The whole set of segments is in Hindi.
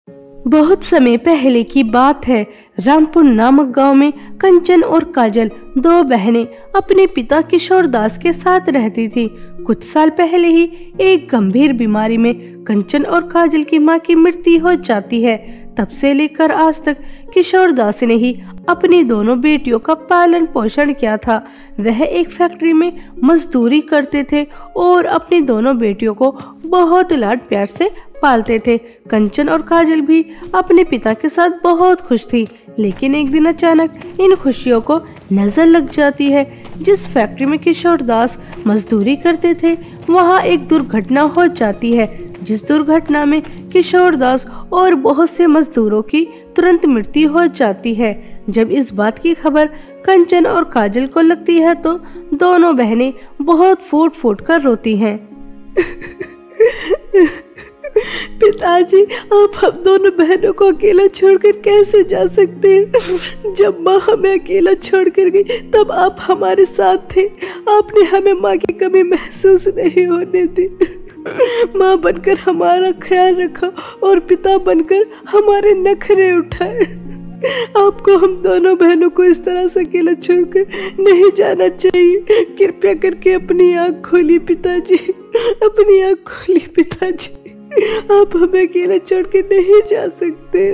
बहुत समय पहले की बात है। रामपुर नामक गांव में कंचन और काजल दो बहनें अपने पिता किशोर दास के साथ रहती थी। कुछ साल पहले ही एक गंभीर बीमारी में कंचन और काजल की मां की मृत्यु हो जाती है। तब से लेकर आज तक किशोर दास ने ही अपनी दोनों बेटियों का पालन पोषण किया था। वह एक फैक्ट्री में मजदूरी करते थे और अपनी दोनों बेटियों को बहुत लाड प्यार से पालते थे। कंचन और काजल भी अपने पिता के साथ बहुत खुश थी, लेकिन एक दिन अचानक इन खुशियों को नजर लग जाती है। जिस फैक्ट्री में किशोर दास मजदूरी करते थे, वहां एक दुर्घटना हो जाती है, जिस दुर्घटना में किशोर दास और बहुत से मजदूरों की तुरंत मृत्यु हो जाती है। जब इस बात की खबर कंचन और काजल को लगती है तो दोनों बहनें बहुत फूट फूट कर रोती हैं। पिताजी, आप हम दोनों बहनों को अकेला छोड़कर कैसे जा सकते हैं? जब माँ हमें अकेला छोड़कर गई तब आप हमारे साथ थे। आपने हमें माँ की कमी महसूस नहीं होने दी। माँ बनकर हमारा ख्याल रखा और पिता बनकर हमारे नखरे उठाए। आपको हम दोनों बहनों को इस तरह से अकेला छोड़कर नहीं जाना चाहिए। कृपया करके अपनी आँख खोलिए पिताजी, अपनी आँख खोलिए पिताजी। आप हमें अकेला छोड़ के नहीं जा सकते।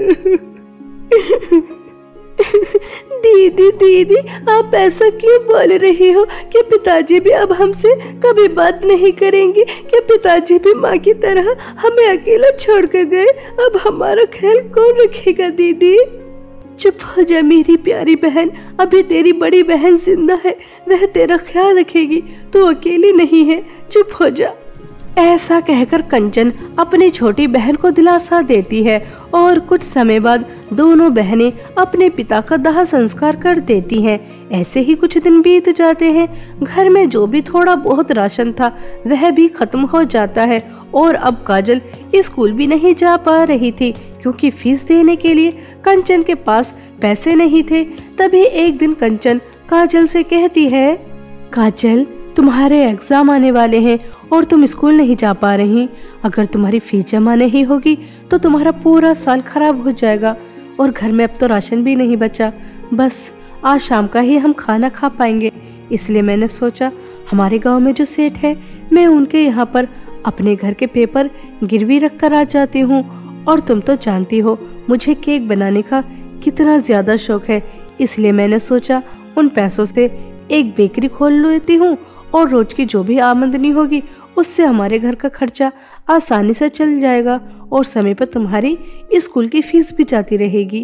दीदी, आप ऐसा क्यों बोल रही हो कि पिताजी भी अब हमसे कभी बात नहीं करेंगे? क्या पिताजी भी माँ की तरह हमें अकेला छोड़ कर गए? अब हमारा ख्याल कौन रखेगा दीदी? चुप हो जा मेरी प्यारी बहन, अभी तेरी बड़ी बहन जिंदा है, वह तेरा ख्याल रखेगी, तू अकेली नहीं है, चुप हो जा। ऐसा कहकर कंचन अपनी छोटी बहन को दिलासा देती है और कुछ समय बाद दोनों बहनें अपने पिता का दाह संस्कार कर देती हैं। ऐसे ही कुछ दिन बीत जाते हैं। घर में जो भी थोड़ा बहुत राशन था वह भी खत्म हो जाता है और अब काजल स्कूल भी नहीं जा पा रही थी, क्योंकि फीस देने के लिए कंचन के पास पैसे नहीं थे। तभी एक दिन कंचन काजल से कहती है, काजल, तुम्हारे एग्जाम आने वाले हैं और तुम स्कूल नहीं जा पा रही। अगर तुम्हारी फीस जमा नहीं होगी तो तुम्हारा पूरा साल खराब हो जाएगा और घर में अब तो राशन भी नहीं बचा। बस आज शाम का ही हम खाना खा पाएंगे। इसलिए मैंने सोचा हमारे गांव में जो सेठ है, मैं उनके यहाँ पर अपने घर के पेपर गिरवी रख कर आ जाती हूँ। और तुम तो जानती हो मुझे केक बनाने का कितना ज्यादा शौक है, इसलिए मैंने सोचा उन पैसों से एक बेकरी खोल लेती हूँ और रोज की जो भी आमदनी होगी उससे हमारे घर का खर्चा आसानी से चल जाएगा और समय पर तुम्हारी स्कूल की फीस भी जाती रहेगी।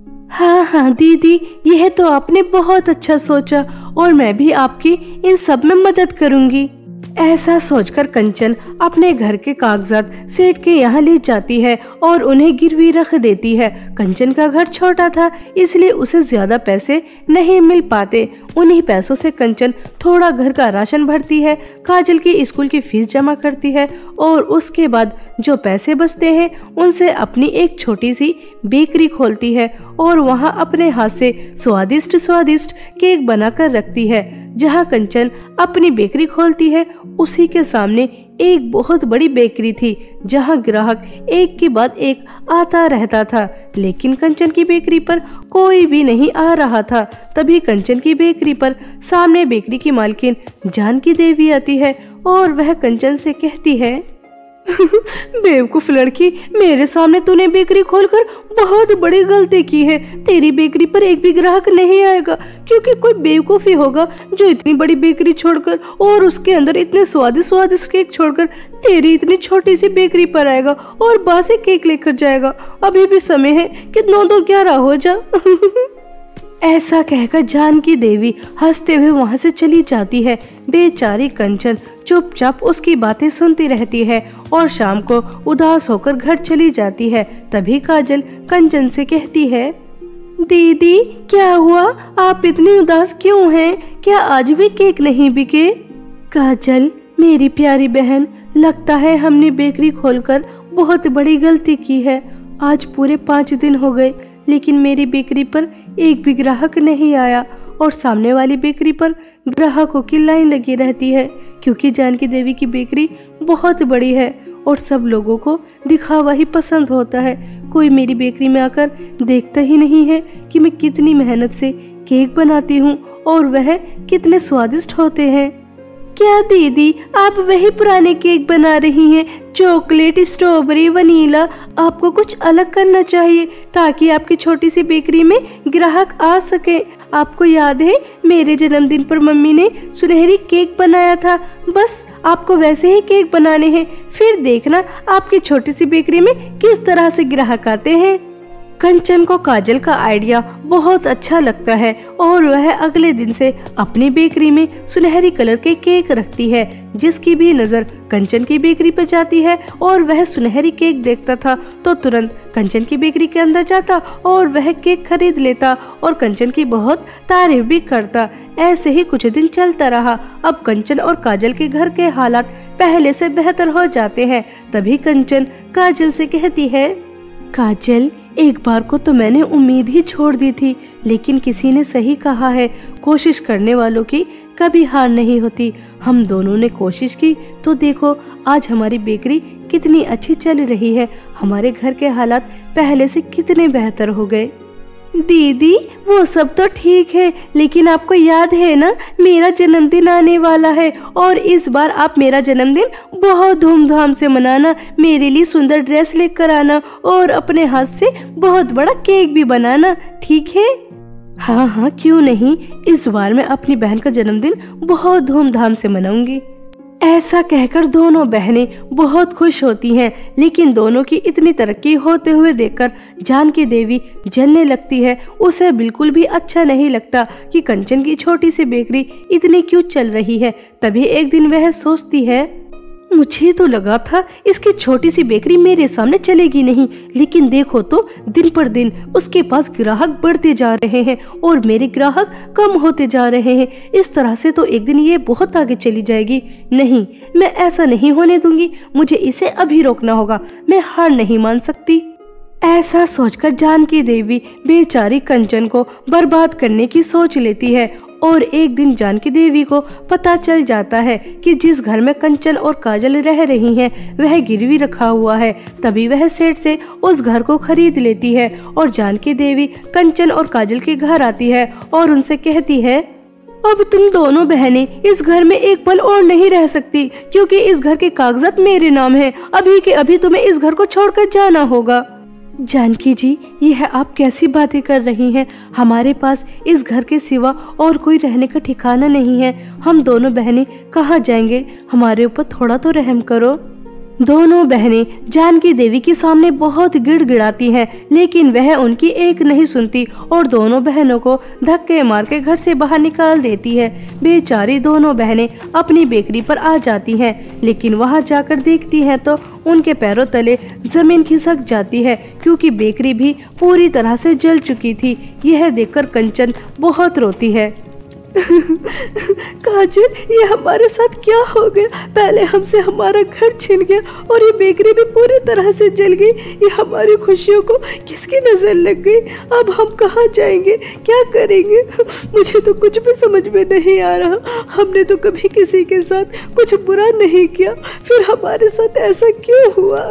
हाँ दीदी, यह तो आपने बहुत अच्छा सोचा और मैं भी आपकी इन सब में मदद करूंगी। ऐसा सोचकर कंचन अपने घर के कागजात सेठ के यहाँ ले जाती है और उन्हें गिरवी रख देती है। कंचन का घर छोटा था, इसलिए उसे ज्यादा पैसे नहीं मिल पाते। उन्हीं पैसों से कंचन थोड़ा घर का राशन भरती है, काजल की स्कूल की फीस जमा करती है और उसके बाद जो पैसे बचते हैं उनसे अपनी एक छोटी सी बेकरी खोलती है और वहाँ अपने हाथ से स्वादिष्ट केक बनाकर रखती है। जहाँ कंचन अपनी बेकरी खोलती है उसी के सामने एक बहुत बड़ी बेकरी थी, जहाँ ग्राहक एक के बाद एक आता रहता था, लेकिन कंचन की बेकरी पर कोई भी नहीं आ रहा था। तभी कंचन की बेकरी पर सामने बेकरी की मालकिन जानकी देवी आती है और वह कंचन से कहती है, बेवकूफ लड़की, मेरे सामने तूने बेकरी खोलकर बहुत बड़ी गलती की है। तेरी बेकरी पर एक भी ग्राहक नहीं आएगा, क्योंकि कोई बेवकूफ ही होगा जो इतनी बड़ी बेकरी छोड़कर और उसके अंदर इतने स्वादिष्ट केक छोड़कर तेरी इतनी छोटी सी बेकरी पर आएगा और बासी केक लेकर जाएगा। अभी भी समय है कि 9-2-11 हो जा। ऐसा कहकर जानकी देवी हंसते हुए वहां से चली जाती है। बेचारी कंचन चुपचाप उसकी बातें सुनती रहती है और शाम को उदास होकर घर चली जाती है। तभी काजल कंचन से कहती है, दीदी क्या हुआ, आप इतनी उदास क्यों हैं? क्या आज भी केक नहीं बिके? काजल मेरी प्यारी बहन, लगता है हमने बेकरी खोलकर बहुत बड़ी गलती की है। आज पूरे 5 दिन हो गए, लेकिन मेरी बेकरी पर एक भी ग्राहक नहीं आया और सामने वाली बेकरी पर ग्राहकों की लाइन लगी रहती है, क्योंकि जानकी देवी की बेकरी बहुत बड़ी है और सब लोगों को दिखावा ही पसंद होता है। कोई मेरी बेकरी में आकर देखता ही नहीं है कि मैं कितनी मेहनत से केक बनाती हूँ और वह कितने स्वादिष्ट होते हैं। क्या दीदी, आप वही पुराने केक बना रही हैं? Chocolate, strawberry, vanilla. आपको कुछ अलग करना चाहिए ताकि आपकी छोटी सी बेकरी में ग्राहक आ सके। आपको याद है मेरे जन्मदिन पर मम्मी ने सुनहरी केक बनाया था? बस आपको वैसे ही केक बनाने हैं, फिर देखना आपकी छोटी सी बेकरी में किस तरह से ग्राहक आते हैं। कंचन को काजल का आइडिया बहुत अच्छा लगता है और वह अगले दिन से अपनी बेकरी में सुनहरी कलर के केक रखती है। जिसकी भी नजर कंचन की बेकरी पर जाती है और वह सुनहरी केक देखता था तो तुरंत कंचन की बेकरी के अंदर जाता और वह केक खरीद लेता और कंचन की बहुत तारीफ भी करता। ऐसे ही कुछ दिन चलता रहा। अब कंचन और काजल के घर के हालात पहले से बेहतर हो जाते हैं। तभी कंचन काजल से कहती है, काजल, एक बार को तो मैंने उम्मीद ही छोड़ दी थी, लेकिन किसी ने सही कहा है, कोशिश करने वालों की कभी हार नहीं होती। हम दोनों ने कोशिश की तो देखो आज हमारी बेकरी कितनी अच्छी चल रही है। हमारे घर के हालात पहले से कितने बेहतर हो गए। दीदी, वो सब तो ठीक है, लेकिन आपको याद है ना मेरा जन्मदिन आने वाला है और इस बार आप मेरा जन्मदिन बहुत धूमधाम से मनाना। मेरे लिए सुंदर ड्रेस लेकर आना और अपने हाथ से बहुत बड़ा केक भी बनाना, ठीक है? हाँ हाँ, क्यों नहीं। इस बार मैं अपनी बहन का जन्मदिन बहुत धूमधाम से मनाऊंगी। ऐसा कहकर दोनों बहनें बहुत खुश होती हैं, लेकिन दोनों की इतनी तरक्की होते हुए देखकर जानकी देवी जलने लगती है। उसे बिल्कुल भी अच्छा नहीं लगता कि कंचन की छोटी सी बेकरी इतनी क्यों चल रही है। तभी एक दिन वह सोचती है, मुझे तो लगा था इसकी छोटी सी बेकरी मेरे सामने चलेगी नहीं, लेकिन देखो तो दिन पर दिन उसके पास ग्राहक बढ़ते जा रहे हैं और मेरे ग्राहक कम होते जा रहे हैं। इस तरह से तो एक दिन ये बहुत आगे चली जाएगी। नहीं, मैं ऐसा नहीं होने दूंगी। मुझे इसे अभी रोकना होगा। मैं हार नहीं मान सकती। ऐसा सोचकर जानकी देवी बेचारी कंचन को बर्बाद करने की सोच लेती है और एक दिन जानकी देवी को पता चल जाता है कि जिस घर में कंचन और काजल रह रही हैं वह गिरवी रखा हुआ है। तभी वह सेठ से उस घर को खरीद लेती है और जानकी देवी कंचन और काजल के घर आती है और उनसे कहती है, अब तुम दोनों बहनें इस घर में एक पल और नहीं रह सकती, क्योंकि इस घर के कागजात मेरे नाम हैं। अभी के अभी तुम्हें इस घर को छोड़कर जाना होगा। जानकी जी, यह आप कैसी बातें कर रही हैं? हमारे पास इस घर के सिवा और कोई रहने का ठिकाना नहीं है। हम दोनों बहनें कहाँ जाएंगे? हमारे ऊपर थोड़ा तो रहम करो। दोनों बहनें जानकी देवी के सामने बहुत गिड़गिड़ाती हैं, लेकिन वह उनकी एक नहीं सुनती और दोनों बहनों को धक्के मार के घर से बाहर निकाल देती है। बेचारी दोनों बहनें अपनी बेकरी पर आ जाती हैं, लेकिन वहां जाकर देखती हैं तो उनके पैरों तले जमीन खिसक जाती है, क्योंकि बेकरी भी पूरी तरह से जल चुकी थी। यह देखकर कंचन बहुत रोती है। काजल, ये हमारे साथ क्या हो गया? पहले हमसे हमारा घर छिन गया और ये बेकरी भी पूरी तरह से जल गई। ये हमारी खुशियों को किसकी नजर लग गई? अब हम कहाँ जाएंगे, क्या करेंगे? मुझे तो कुछ भी समझ में नहीं आ रहा। हमने तो कभी किसी के साथ कुछ बुरा नहीं किया, फिर हमारे साथ ऐसा क्यों हुआ?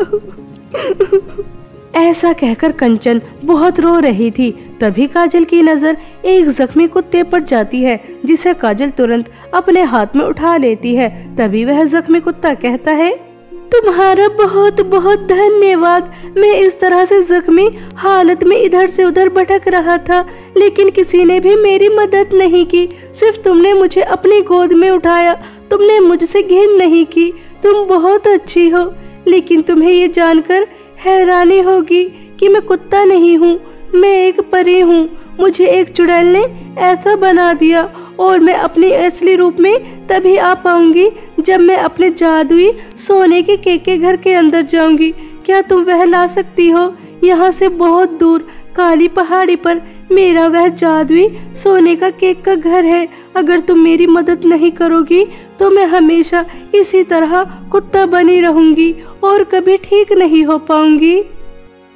ऐसा कहकर कंचन बहुत रो रही थी। तभी काजल की नजर एक जख्मी कुत्ते पर जाती है, जिसे काजल तुरंत अपने हाथ में उठा लेती है। तभी वह जख्मी कुत्ता कहता है, तुम्हारा बहुत बहुत धन्यवाद। मैं इस तरह से जख्मी हालत में इधर से उधर भटक रहा था, लेकिन किसी ने भी मेरी मदद नहीं की। सिर्फ तुमने मुझे अपनी गोद में उठाया। तुमने मुझसे घिन नहीं की। तुम बहुत अच्छी हो। लेकिन तुम्हें ये जानकर हैरानी होगी कि मैं कुत्ता नहीं हूँ, मैं एक परी हूँ। मुझे एक चुड़ैल ने ऐसा बना दिया और मैं अपने असली रूप में तभी आ पाऊंगी जब मैं अपने जादुई सोने के केक के घर के अंदर जाऊंगी। क्या तुम वह ला सकती हो? यहाँ से बहुत दूर काली पहाड़ी पर मेरा वह जादुई सोने का केक का घर है। अगर तुम मेरी मदद नहीं करोगी तो मैं हमेशा इसी तरह कुत्ता बनी रहूंगी और कभी ठीक नहीं हो पाऊंगी।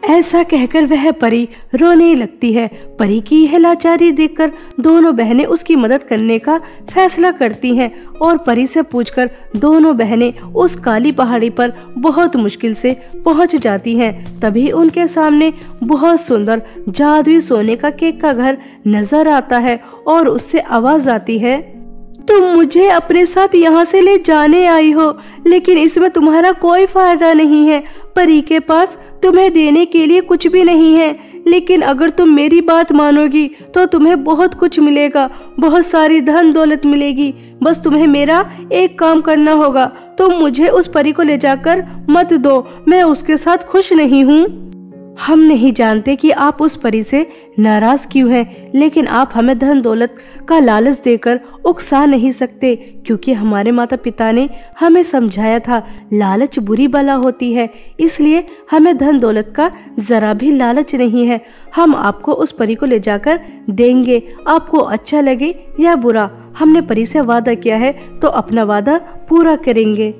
ऐसा कहकर वह परी रोने लगती है। परी की यह लाचारी देखकर दोनों बहनें उसकी मदद करने का फैसला करती हैं और परी से पूछकर दोनों बहनें उस काली पहाड़ी पर बहुत मुश्किल से पहुंच जाती हैं। तभी उनके सामने बहुत सुंदर जादुई सोने का केक का घर नजर आता है और उससे आवाज आती है, तुम मुझे अपने साथ यहाँ से ले जाने आई हो, लेकिन इसमें तुम्हारा कोई फायदा नहीं है। परी के पास तुम्हें देने के लिए कुछ भी नहीं है, लेकिन अगर तुम मेरी बात मानोगी तो तुम्हें बहुत कुछ मिलेगा, बहुत सारी धन दौलत मिलेगी। बस तुम्हें मेरा एक काम करना होगा, तुम मुझे उस परी को ले जाकर मत दो, मैं उसके साथ खुश नहीं हूँ। हम नहीं जानते कि आप उस परी से नाराज क्यों हैं, लेकिन आप हमें धन दौलत का लालच देकर उकसा नहीं सकते, क्योंकि हमारे माता पिता ने हमें समझाया था लालच बुरी बला होती है, इसलिए हमें धन दौलत का जरा भी लालच नहीं है। हम आपको उस परी को ले जाकर देंगे, आपको अच्छा लगे या बुरा। हमने परी से वादा किया है तो अपना वादा पूरा करेंगे।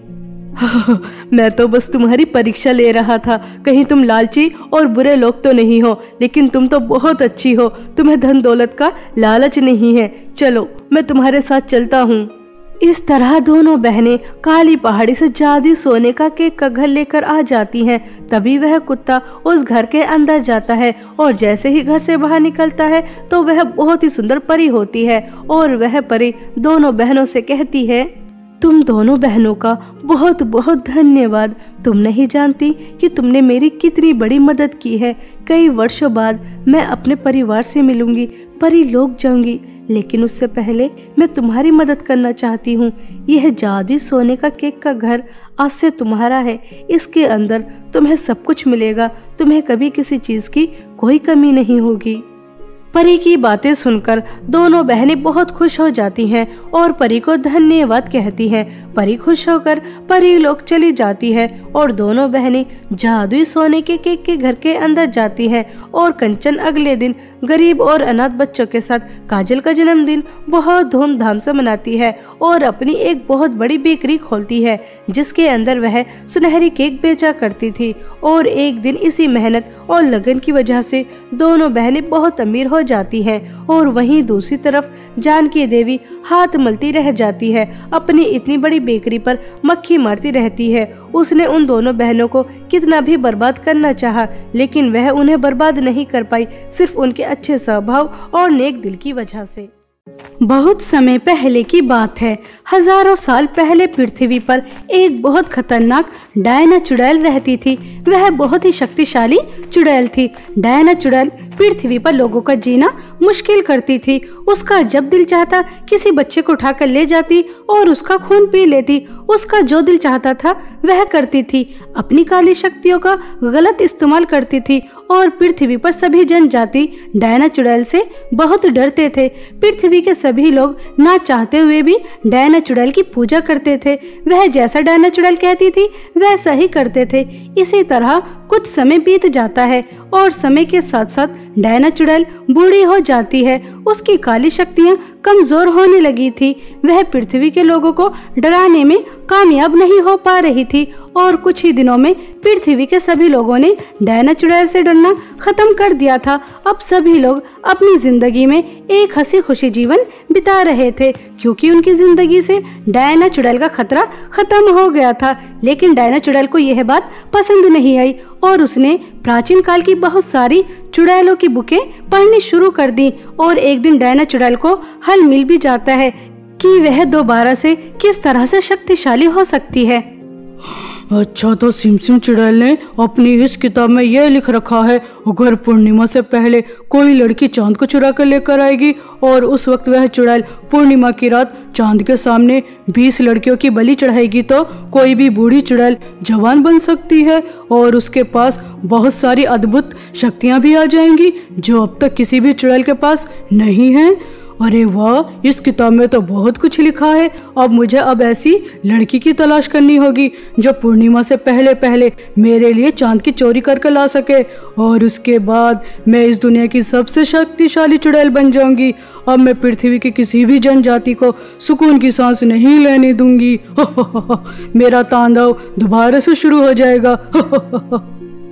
मैं तो बस तुम्हारी परीक्षा ले रहा था, कहीं तुम लालची और बुरे लोग तो नहीं हो, लेकिन तुम तो बहुत अच्छी हो, तुम्हें धन दौलत का लालच नहीं है। चलो मैं तुम्हारे साथ चलता हूँ। इस तरह दोनों बहनें काली पहाड़ी से जादुई सोने का केक का घर लेकर आ जाती हैं। तभी वह कुत्ता उस घर के अंदर जाता है और जैसे ही घर से बाहर निकलता है तो वह बहुत ही सुंदर परी होती है और वह परी दोनों बहनों से कहती है, तुम दोनों बहनों का बहुत बहुत धन्यवाद। तुम नहीं जानती कि तुमने मेरी कितनी बड़ी मदद की है। कई वर्षों बाद मैं अपने परिवार से मिलूंगी, परी लोक जाऊंगी, लेकिन उससे पहले मैं तुम्हारी मदद करना चाहती हूँ। यह जादुई सोने का केक का घर आज से तुम्हारा है। इसके अंदर तुम्हें सब कुछ मिलेगा, तुम्हें कभी किसी चीज की कोई कमी नहीं होगी। परी की बातें सुनकर दोनों बहनें बहुत खुश हो जाती हैं और परी को धन्यवाद कहती हैं। परी खुश होकर परी लोक चली जाती है और दोनों बहनें जादुई सोने के केक के घर के अंदर जाती हैं और कंचन अगले दिन गरीब और अनाथ बच्चों के साथ काजल का जन्मदिन बहुत धूमधाम से मनाती है और अपनी एक बहुत बड़ी बेकरी खोलती है, जिसके अंदर वह सुनहरी केक बेचा करती थी। और एक दिन इसी मेहनत और लगन की वजह से दोनों बहनें बहुत अमीर हो जाती हैं और वहीं दूसरी तरफ जानकी देवी हाथ मलती रह जाती है, अपनी इतनी बड़ी बेकरी पर मक्खी मारती रहती है। उसने उन दोनों बहनों को कितना भी बर्बाद करना चाहा, लेकिन वह उन्हें बर्बाद नहीं कर पाई, सिर्फ उनके अच्छे स्वभाव और नेक दिल की वजह से। बहुत समय पहले की बात है। हजारों साल पहले पृथ्वी पर एक बहुत खतरनाक डायना चुड़ैल रहती थी। वह बहुत ही शक्तिशाली चुड़ैल थी। डायना चुड़ैल पृथ्वी पर लोगों का जीना मुश्किल करती थी। उसका जब दिल चाहता किसी बच्चे को उठाकर ले जाती और उसका खून पी लेती। उसका जो दिल चाहता था वह करती थी। अपनी काली शक्तियों का गलत इस्तेमाल करती थी और पृथ्वी पर सभी जनजाति डायना चुड़ैल से बहुत डरते थे। पृथ्वी के सभी लोग ना चाहते हुए भी डायना चुड़ैल की पूजा करते थे। वह जैसा डायना चुड़ैल कहती थी वैसा ही करते थे। इसी तरह कुछ समय बीत जाता है और समय के साथ साथ डायना चुड़ैल बूढ़ी हो जाती है। उसकी काली शक्तियां कमजोर होने लगी थी। वह पृथ्वी के लोगों को डराने में कामयाब नहीं हो पा रही थी और कुछ ही दिनों में पृथ्वी के सभी लोगों ने डायना चुड़ैल से डरना खत्म कर दिया था। अब सभी लोग अपनी जिंदगी में एक हंसी खुशी जीवन बिता रहे थे, क्योंकि उनकी जिंदगी से डायना चुड़ैल का खतरा खत्म हो गया था। लेकिन डायना चुड़ैल को यह बात पसंद नहीं आई और उसने प्राचीन काल की बहुत सारी चुड़ैलों की बुकें पढ़नी शुरू कर दी। और एक दिन डायना चुड़ैल को हल मिल भी जाता है कि वह दोबारा से किस तरह से शक्तिशाली हो सकती है। अच्छा, तो सिमसिम चुड़ैल ने अपनी इस किताब में यह लिख रखा है, अगर पूर्णिमा से पहले कोई लड़की चांद को चुरा कर लेकर आएगी और उस वक्त वह चुड़ैल पूर्णिमा की रात चांद के सामने 20 लड़कियों की बलि चढ़ाएगी तो कोई भी बूढ़ी चुड़ैल जवान बन सकती है और उसके पास बहुत सारी अद्भुत शक्तियां भी आ जाएंगी जो अब तक किसी भी चुड़ैल के पास नहीं है। अरे वाह, इस किताब में तो बहुत कुछ लिखा है। अब मुझे ऐसी लड़की की तलाश करनी होगी जो पूर्णिमा से पहले पहले मेरे लिए चांद की चोरी करके ला सके और उसके बाद मैं इस दुनिया की सबसे शक्तिशाली चुड़ैल बन जाऊंगी। अब मैं पृथ्वी की किसी भी जनजाति को सुकून की सांस नहीं लेने दूंगी। मेरा तांडव दोबारा से शुरू हो जाएगा।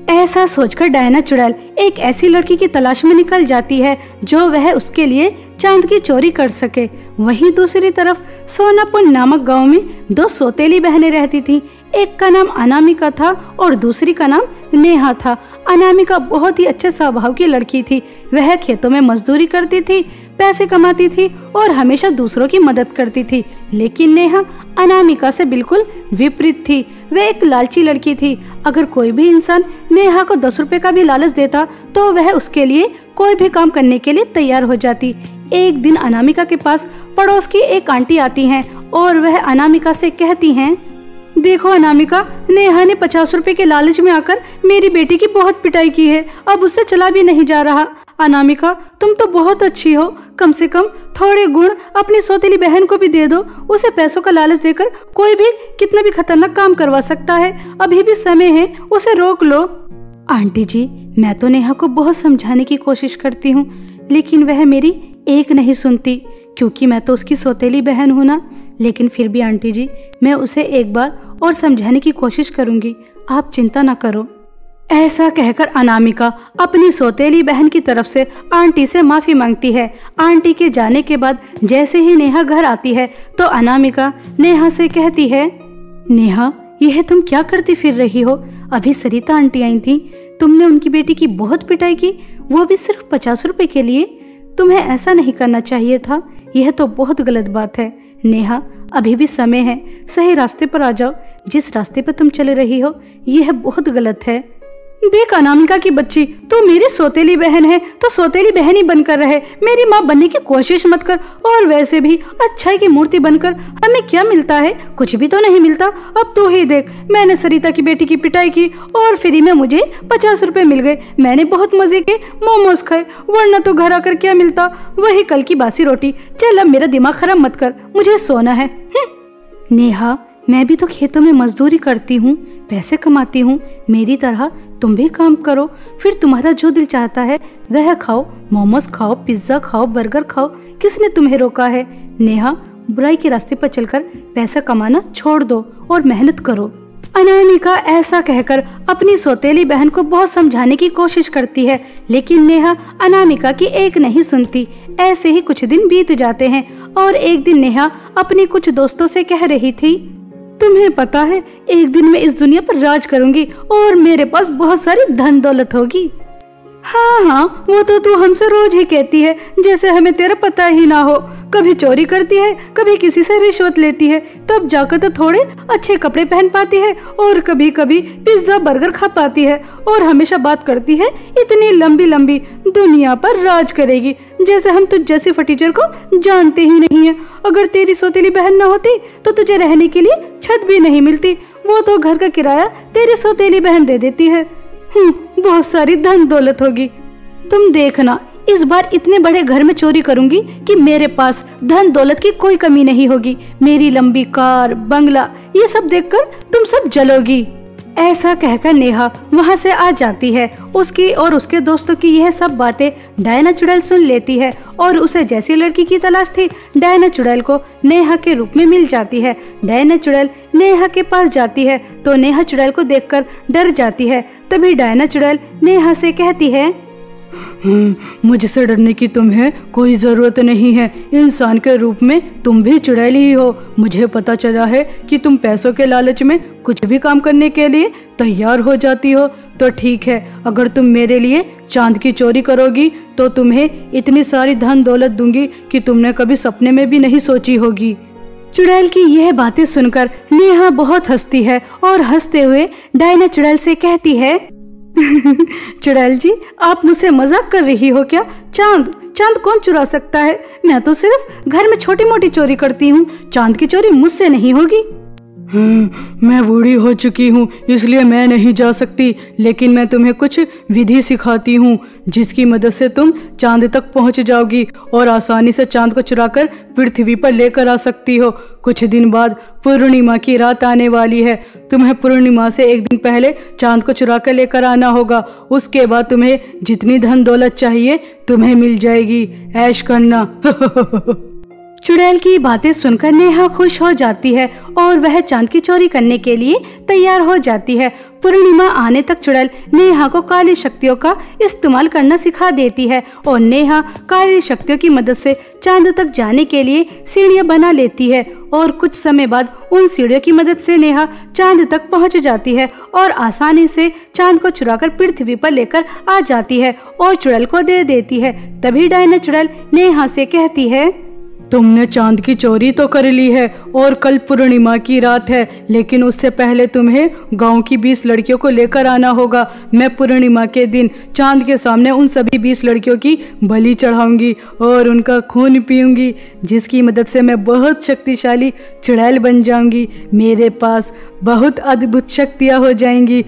ऐसा सोचकर डायना चुड़ैल एक ऐसी लड़की की तलाश में निकल जाती है जो वह उसके लिए चांद की चोरी कर सके। वहीं दूसरी तरफ सोनापुर नामक गांव में दो सौतेली बहनें रहती थीं। एक का नाम अनामिका था और दूसरी का नाम नेहा था। अनामिका बहुत ही अच्छे स्वभाव की लड़की थी। वह खेतों में मजदूरी करती थी, पैसे कमाती थी और हमेशा दूसरों की मदद करती थी। लेकिन नेहा अनामिका से बिल्कुल विपरीत थी। वह एक लालची लड़की थी। अगर कोई भी इंसान नेहा को 10 रुपए का भी लालच देता तो वह उसके लिए कोई भी काम करने के लिए तैयार हो जाती। एक दिन अनामिका के पास पड़ोस की एक आंटी आती हैं और वह अनामिका से कहती हैं, देखो अनामिका, नेहा ने 50 रुपए के लालच में आकर मेरी बेटी की बहुत पिटाई की है। अब उससे चला भी नहीं जा रहा। अनामिका, तुम तो बहुत अच्छी हो, कम से कम थोड़े गुण अपनी सौतेली बहन को भी दे दो। उसे पैसों का लालच देकर कोई भी कितना भी खतरनाक काम करवा सकता है। अभी भी समय है, उसे रोक लो। आंटी जी, मैं तो नेहा को बहुत समझाने की कोशिश करती हूँ, लेकिन वह मेरी एक नहीं सुनती, क्योंकि मैं तो उसकी सौतेली बहन हूँ ना। लेकिन फिर भी आंटी जी, मैं उसे एक बार और समझाने की कोशिश करूंगी, आप चिंता ना करो। ऐसा कहकर अनामिका अपनी सौतेली बहन की तरफ से आंटी से माफी मांगती है। आंटी के जाने के बाद जैसे ही नेहा घर आती है तो अनामिका नेहा से कहती है, नेहा, यह तुम क्या करती फिर रही हो? अभी सरिता आंटी आई थी, तुमने उनकी बेटी की बहुत पिटाई की, वो भी सिर्फ 50 रुपए के लिए। तुम्हें ऐसा नहीं करना चाहिए था, यह तो बहुत गलत बात है। नेहा, अभी भी समय है, सही रास्ते पर आ जाओ। जिस रास्ते पर तुम चल रही हो यह बहुत गलत है। देख अनामिका की बच्ची, तू मेरी सौतेली बहन है तो सौतेली बहन ही बनकर रहे, मेरी माँ बनने की कोशिश मत कर। और वैसे भी अच्छाई की मूर्ति बनकर हमें क्या मिलता है? कुछ भी तो नहीं मिलता। अब तू ही देख, मैंने सरिता की बेटी की पिटाई की और फ्री में मुझे 50 रुपए मिल गए। मैंने बहुत मजे के मोमोज खाए, वरना तो घर आकर क्या मिलता? वही कल की बासी रोटी। चल अब मेरा दिमाग खराब मत कर, मुझे सोना है। नेहा, मैं भी तो खेतों में मजदूरी करती हूँ, पैसे कमाती हूँ। मेरी तरह तुम भी काम करो, फिर तुम्हारा जो दिल चाहता है वह खाओ। मोमोज खाओ, पिज्जा खाओ, बर्गर खाओ, किसने तुम्हें रोका है? नेहा, बुराई के रास्ते पर चलकर पैसा कमाना छोड़ दो और मेहनत करो। अनामिका ऐसा कहकर अपनी सौतेली बहन को बहुत समझाने की कोशिश करती है, लेकिन नेहा अनामिका की एक नहीं सुनती। ऐसे ही कुछ दिन बीत जाते हैं और एक दिन नेहा अपनी कुछ दोस्तों से कह रही थी, तुम्हें पता है, एक दिन मैं इस दुनिया पर राज करूंगी और मेरे पास बहुत सारी धन दौलत होगी। हाँ हाँ, वो तो तू हमसे रोज ही कहती है, जैसे हमें तेरा पता ही ना हो। कभी चोरी करती है, कभी किसी से रिश्वत लेती है, तब जाकर तो थोड़े अच्छे कपड़े पहन पाती है और कभी कभी पिज्जा बर्गर खा पाती है। और हमेशा बात करती है इतनी लंबी लंबी, दुनिया पर राज करेगी, जैसे हम तुझ जैसी फटीचर को जानते ही नहीं है। अगर तेरी सौतेली बहन न होती तो तुझे रहने के लिए छत भी नहीं मिलती, वो तो घर का किराया तेरी सौतेली बहन दे देती है। बहुत सारी धन दौलत होगी। तुम देखना, इस बार इतने बड़े घर में चोरी करूंगी कि मेरे पास धन दौलत की कोई कमी नहीं होगी। मेरी लंबी कार, बंगला, ये सब देखकर तुम सब जलोगी। ऐसा कहकर नेहा वहां से आ जाती है। उसकी और उसके दोस्तों की यह सब बातें डायना चुड़ैल सुन लेती है और उसे जैसी लड़की की तलाश थी, डायना चुड़ैल को नेहा के रूप में मिल जाती है। डायना चुड़ैल नेहा के पास जाती है तो नेहा चुड़ैल को देखकर डर जाती है। तभी डायना चुड़ैल नेहा से कहती है, मुझसे डरने की तुम्हें कोई जरूरत नहीं है। इंसान के रूप में तुम भी चुड़ैल ही हो। मुझे पता चला है कि तुम पैसों के लालच में कुछ भी काम करने के लिए तैयार हो जाती हो। तो ठीक है, अगर तुम मेरे लिए चांद की चोरी करोगी तो तुम्हें इतनी सारी धन दौलत दूंगी कि तुमने कभी सपने में भी नहीं सोची होगी। चुड़ैल की यह बातें सुनकर नेहा बहुत हंसती है और हंसते हुए डायना चुड़ैल से कहती है, चुड़ैल जी, आप मुझसे मजाक कर रही हो क्या? चांद कौन चुरा सकता है? मैं तो सिर्फ घर में छोटी मोटी चोरी करती हूँ, चांद की चोरी मुझसे नहीं होगी। मैं बूढ़ी हो चुकी हूँ इसलिए मैं नहीं जा सकती, लेकिन मैं तुम्हें कुछ विधि सिखाती हूँ जिसकी मदद से तुम चांद तक पहुँच जाओगी और आसानी से चांद को चुराकर पृथ्वी पर लेकर आ सकती हो। कुछ दिन बाद पूर्णिमा की रात आने वाली है। तुम्हें पूर्णिमा से एक दिन पहले चांद को चुरा कर लेकर आना होगा। उसके बाद तुम्हें जितनी धन दौलत चाहिए तुम्हें मिल जाएगी। ऐश करना। चुड़ैल की बातें सुनकर नेहा खुश हो जाती है और वह चांद की चोरी करने के लिए तैयार हो जाती है। पूर्णिमा आने तक चुड़ैल नेहा को काली शक्तियों का इस्तेमाल करना सिखा देती है और नेहा काली शक्तियों की मदद से चांद तक जाने के लिए सीढ़ियां बना लेती है और कुछ समय बाद उन सीढ़ियों की मदद से नेहा चांद तक पहुंच जाती है और आसानी से चांद को चुराकर पृथ्वी पर लेकर आ जाती है और चुड़ैल को दे देती है। तभी डायना चुड़ैल नेहा से कहती है, तुमने चांद की चोरी तो कर ली है और कल पूर्णिमा की रात है, लेकिन उससे पहले तुम्हें गांव की 20 लड़कियों को लेकर आना होगा। मैं पूर्णिमा के दिन चांद के सामने उन सभी 20 लड़कियों की बलि चढ़ाऊंगी और उनका खून पीऊंगी, जिसकी मदद से मैं बहुत शक्तिशाली चुड़ैल बन जाऊंगी। मेरे पास बहुत अद्भुत शक्तियां हो जाएंगी।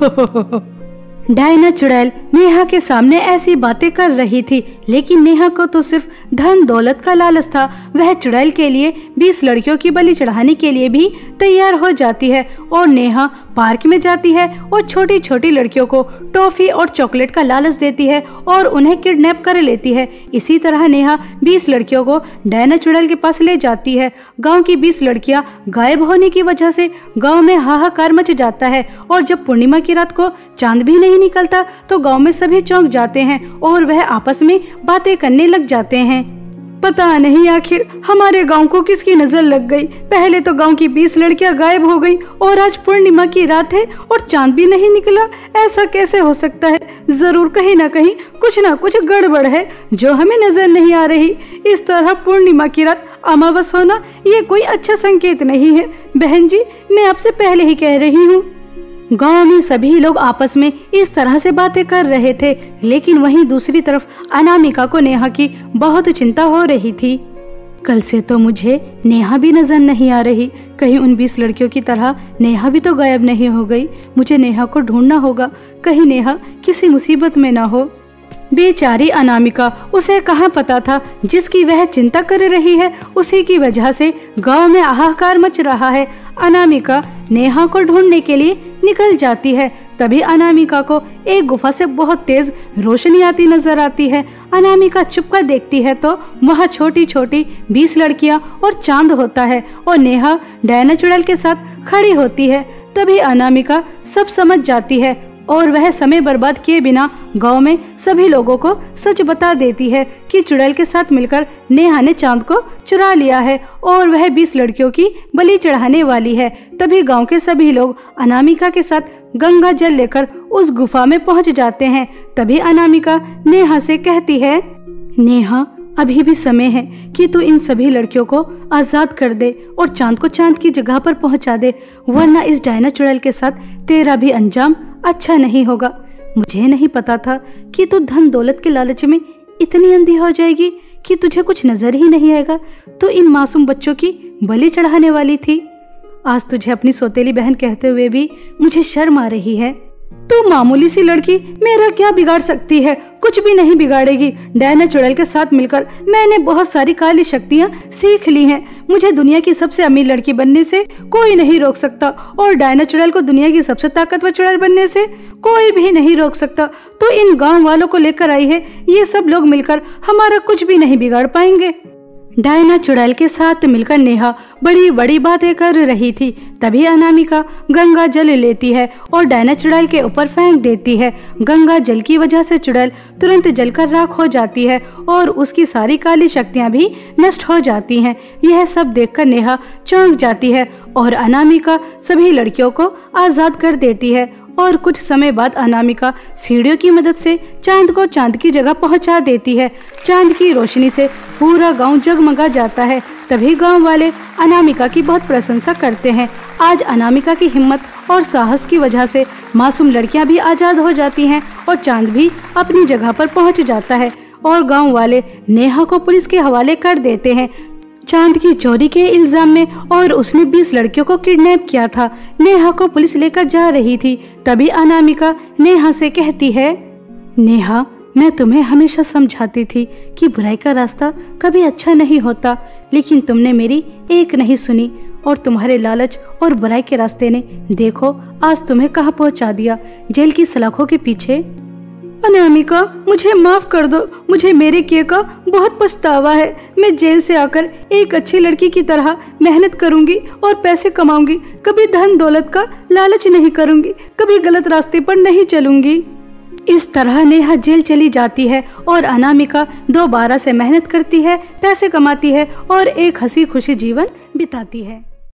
डायना चुड़ैल नेहा के सामने ऐसी बातें कर रही थी, लेकिन नेहा को तो सिर्फ धन दौलत का लालच था। वह चुड़ैल के लिए 20 लड़कियों की बलि चढ़ाने के लिए भी तैयार हो जाती है और नेहा पार्क में जाती है और छोटी छोटी लड़कियों को टॉफी और चॉकलेट का लालच देती है और उन्हें किडनैप कर लेती है। इसी तरह नेहा 20 लड़कियों को डायना चुड़ैल के पास ले जाती है। गाँव की 20 लड़कियां गायब होने की वजह से गाँव में हाहाकार मच जाता है और जब पूर्णिमा की रात को चांद भी नहीं निकलता तो गांव में सभी चौंक जाते हैं और वह आपस में बातें करने लग जाते हैं। पता नहीं आखिर हमारे गांव को किसकी नजर लग गई। पहले तो गांव की 20 लड़कियां गायब हो गई और आज पूर्णिमा की रात है और चांद भी नहीं निकला। ऐसा कैसे हो सकता है? जरूर कहीं ना कहीं कुछ ना कुछ गड़बड़ है जो हमें नजर नहीं आ रही। इस तरह पूर्णिमा की रात अमावस होना ये कोई अच्छा संकेत नहीं है। बहन जी, मैं आपसे पहले ही कह रही हूँ। गांव में सभी लोग आपस में इस तरह से बातें कर रहे थे, लेकिन वहीं दूसरी तरफ अनामिका को नेहा की बहुत चिंता हो रही थी। कल से तो मुझे नेहा भी नजर नहीं आ रही। कहीं उन 20 लड़कियों की तरह नेहा भी तो गायब नहीं हो गई। मुझे नेहा को ढूंढना होगा, कहीं नेहा किसी मुसीबत में ना हो। बेचारी अनामिका, उसे कहाँ पता था जिसकी वह चिंता कर रही है उसी की वजह से गांव में हाहाकार मच रहा है। अनामिका नेहा को ढूंढने के लिए निकल जाती है। तभी अनामिका को एक गुफा से बहुत तेज रोशनी आती नजर आती है। अनामिका छुपकर देखती है तो वहाँ छोटी छोटी 20 लड़कियां और चांद होता है और नेहा डायना चुड़ैल के साथ खड़ी होती है। तभी अनामिका सब समझ जाती है और वह समय बर्बाद किए बिना गांव में सभी लोगों को सच बता देती है कि चुड़ैल के साथ मिलकर नेहा ने चांद को चुरा लिया है और वह 20 लड़कियों की बलि चढ़ाने वाली है। तभी गांव के सभी लोग अनामिका के साथ गंगा जल लेकर उस गुफा में पहुंच जाते हैं। तभी अनामिका नेहा से कहती है, नेहा, अभी भी समय है कि तू इन सभी लड़कियों को आजाद कर दे और चांद को चांद की जगह पर पहुंचा दे, वरना इस डायना चुड़ैल के साथ तेरा भी अंजाम अच्छा नहीं होगा। मुझे नहीं पता था कि तू धन दौलत के लालच में इतनी अंधी हो जाएगी कि तुझे कुछ नजर ही नहीं आएगा। तो इन मासूम बच्चों की बलि चढ़ाने वाली थी। आज तुझे अपनी सौतेली बहन कहते हुए भी मुझे शर्म आ रही है। तू मामूली सी लड़की मेरा क्या बिगाड़ सकती है? कुछ भी नहीं बिगाड़ेगी। डायना चुड़ैल के साथ मिलकर मैंने बहुत सारी काली शक्तियाँ सीख ली हैं। मुझे दुनिया की सबसे अमीर लड़की बनने से कोई नहीं रोक सकता और डायना चुड़ैल को दुनिया की सबसे ताकतवर चुड़ैल बनने से कोई भी नहीं रोक सकता। तो इन गांव वालों को लेकर आई है, ये सब लोग मिलकर हमारा कुछ भी नहीं बिगाड़ पाएंगे। डायना चुड़ैल के साथ मिलकर नेहा बड़ी बड़ी बातें कर रही थी। तभी अनामिका गंगा जल लेती है और डायना चुड़ैल के ऊपर फेंक देती है। गंगा जल की वजह से चुड़ैल तुरंत जलकर राख हो जाती है और उसकी सारी काली शक्तियां भी नष्ट हो जाती हैं। यह सब देखकर नेहा चौंक जाती है और अनामिका सभी लड़कियों को आजाद कर देती है और कुछ समय बाद अनामिका सीढ़ियों की मदद से चांद को चांद की जगह पहुंचा देती है। चांद की रोशनी से पूरा गांव जगमगा जाता है। तभी गांव वाले अनामिका की बहुत प्रशंसा करते हैं। आज अनामिका की हिम्मत और साहस की वजह से मासूम लड़कियां भी आजाद हो जाती हैं और चांद भी अपनी जगह पर पहुंच जाता है और गांव वाले नेहा को पुलिस के हवाले कर देते हैं चांद की चोरी के इल्जाम में और उसने 20 लड़कियों को किडनैप किया था। नेहा को पुलिस लेकर जा रही थी। तभी अनामिका नेहा से कहती है, नेहा, मैं तुम्हें हमेशा समझाती थी कि बुराई का रास्ता कभी अच्छा नहीं होता, लेकिन तुमने मेरी एक नहीं सुनी और तुम्हारे लालच और बुराई के रास्ते ने देखो आज तुम्हें कहाँ पहुँचा दिया, जेल की सलाखों के पीछे। अनामिका, मुझे माफ कर दो, मुझे मेरे किए का बहुत पछतावा है। मैं जेल से आकर एक अच्छी लड़की की तरह मेहनत करूंगी और पैसे कमाऊंगी। कभी धन दौलत का लालच नहीं करूंगी, कभी गलत रास्ते पर नहीं चलूंगी। इस तरह नेहा जेल चली जाती है और अनामिका दोबारा से मेहनत करती है, पैसे कमाती है और एक हंसी खुशी जीवन बिताती है।